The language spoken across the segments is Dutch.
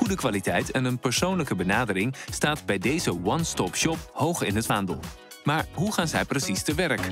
Goede kwaliteit en een persoonlijke benadering staat bij deze one-stop shop hoog in het vaandel. Maar hoe gaan zij precies te werk?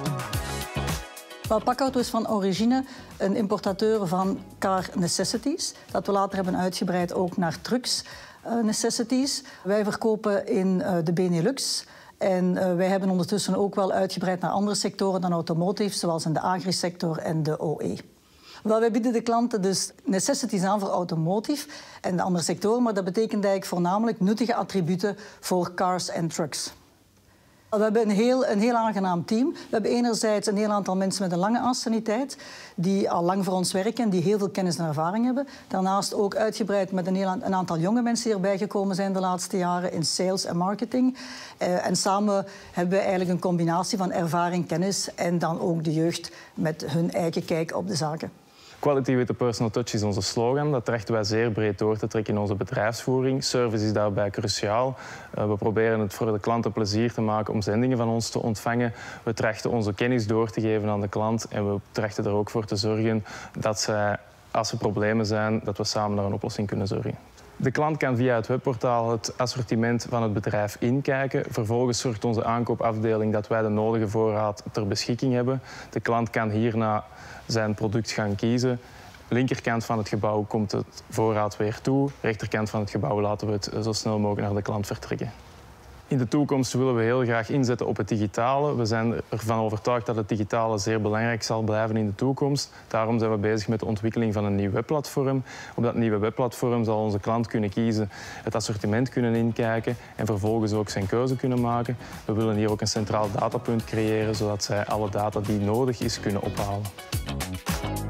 Pakauto is van origine een importateur van car necessities, dat we later hebben uitgebreid ook naar trucks necessities. Wij verkopen in de Benelux en wij hebben ondertussen ook wel uitgebreid naar andere sectoren dan automotive, zoals in de agrisector en de OE. Wel, wij bieden de klanten dus necessities aan voor automotive en de andere sectoren, maar dat betekent eigenlijk voornamelijk nuttige attributen voor cars en trucks. We hebben een heel aangenaam team. We hebben enerzijds een heel aantal mensen met een lange anciëniteit die al lang voor ons werken en die heel veel kennis en ervaring hebben. Daarnaast ook uitgebreid met een aantal jonge mensen die erbij gekomen zijn de laatste jaren in sales en marketing. En samen hebben we eigenlijk een combinatie van ervaring, kennis en dan ook de jeugd met hun eigen kijk op de zaken. Quality with a personal touch is onze slogan. Dat trachten wij zeer breed door te trekken in onze bedrijfsvoering. Service is daarbij cruciaal. We proberen het voor de klant een plezier te maken om zendingen van ons te ontvangen. We trachten onze kennis door te geven aan de klant en we trachten er ook voor te zorgen dat zij, als er problemen zijn, dat we samen naar een oplossing kunnen zorgen. De klant kan via het webportaal het assortiment van het bedrijf inkijken. Vervolgens zorgt onze aankoopafdeling dat wij de nodige voorraad ter beschikking hebben. De klant kan hierna zijn product gaan kiezen. Linkerkant van het gebouw komt het voorraad weer toe. Rechterkant van het gebouw laten we het zo snel mogelijk naar de klant vertrekken. In de toekomst willen we heel graag inzetten op het digitale. We zijn ervan overtuigd dat het digitale zeer belangrijk zal blijven in de toekomst. Daarom zijn we bezig met de ontwikkeling van een nieuw webplatform. Op dat nieuwe webplatform zal onze klant kunnen kiezen, het assortiment kunnen inkijken en vervolgens ook zijn keuze kunnen maken. We willen hier ook een centraal datapunt creëren, zodat zij alle data die nodig is kunnen ophalen.